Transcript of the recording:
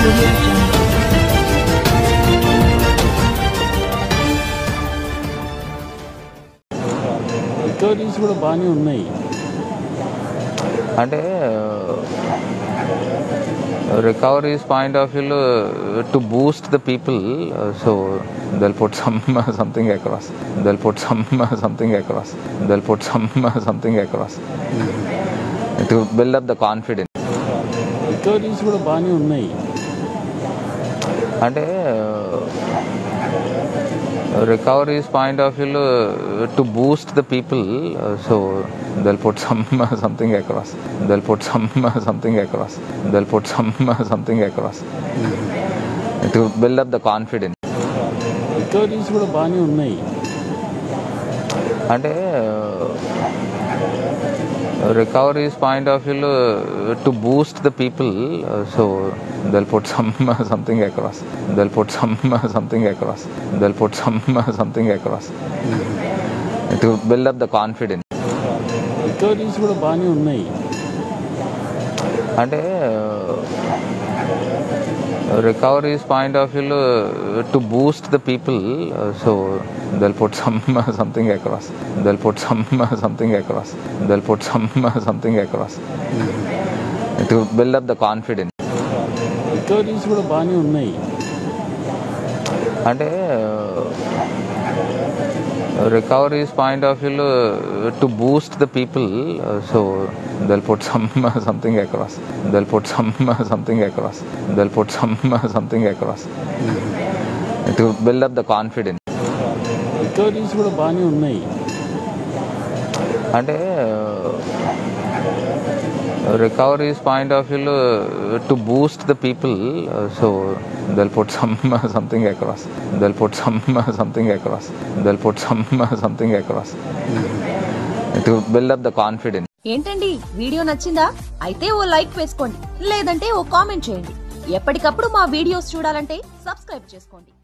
audio jungle. Recoveries కూడా బాగానే ఉన్నాయి. అంటే recoveries point of view to boost the people, so they'll put something across. They'll put something across. They'll put something across to build up the confidence. Recoveries కూడా బాగానే ఉన్నాయి. అంటే recoveries point of view to boost the people, so they'll put something across. They'll put something across. They'll put something across to build up the confidence. Recoveries కూడా బాగానే ఉన్నాయి. అంటే recoveries point of view to boost the people, so they'll put something across. They'll put something across. They'll put something across to build up the confidence. Recoveries కూడా బాగానే ఉన్నాయి. అంటే recoveries point of view to boost the people, so they'll put something across. They'll put something across. They'll put something across to build up the confidence. Recoveries కూడా బాగానే ఉన్నాయి. అంటే recoveries point of view to boost the people, so they'll put something across. They'll put something across. They'll put something across to build up the confidence. Recoveries కూడా బాగానే ఉన్నాయి. అంటే recoveries point of view to boost the people, so they'll put something across. They'll put something across. They'll put something across to build up the confidence. ఏంటండి video నచ్చిందా? అయితే ఓ like వేసుకోండి, లేదంటే ఓ comment చేయండి. ఎప్పటికప్పుడు మా వీడియోస్ చూడాలంటే సబ్స్క్రైబ్ చేసుకోండి.